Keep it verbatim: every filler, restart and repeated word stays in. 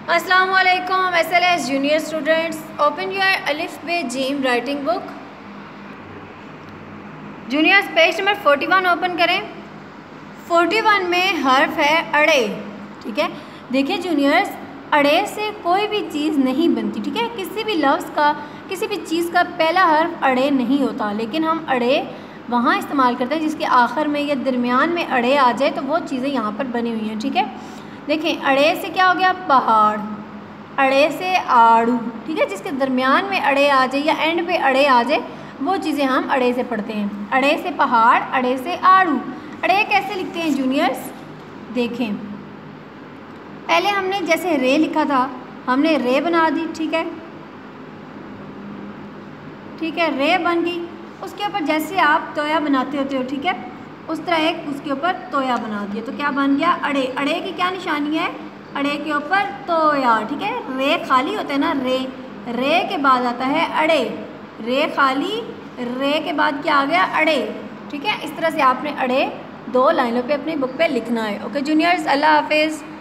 अस्सलाम वालेकुम S L S junior students, open your अलिफ बे जीम writing book. Juniors page number forty one open करें। फोर्टी वन में हर्फ है अड़े। ठीक है, देखिए जूनियर्स, अड़े से कोई भी चीज़ नहीं बनती। ठीक है, किसी भी लफ्ज़ का, किसी भी चीज़ का पहला हर्फ अड़े नहीं होता, लेकिन हम अड़े वहाँ इस्तेमाल करते हैं जिसके आखिर में या दरमियान में अड़े आ जाए, तो वो चीज़ें यहाँ पर बनी हुई हैं। ठीक है, देखें अड़े से क्या हो गया पहाड़, अड़े से आड़ू। ठीक है, जिसके दरमियान में अड़े आ जाए या एंड पे अड़े आ जाए, वो चीज़ें हम अड़े से पढ़ते हैं। अड़े से पहाड़, अड़े से आड़ू। अड़े कैसे लिखते हैं जूनियर्स? देखें, पहले हमने जैसे रे लिखा था, हमने रे बना दी। ठीक है, ठीक है, रे बन गई। उसके ऊपर जैसे आप तोया बनाते होते हो, ठीक है, उस तरह एक उसके ऊपर तोया बना दिया, तो क्या बन गया? अड़े। अड़े की क्या निशानी है? अड़े के ऊपर तोया। ठीक है, रे खाली होता है ना, रे, रे के बाद आता है अड़े, रे खाली, रे के बाद क्या आ गया? अड़े। ठीक है, इस तरह से आपने अड़े दो लाइनों पे अपनी बुक पे लिखना है। ओके जूनियर्स, अल्लाह हाफिज़।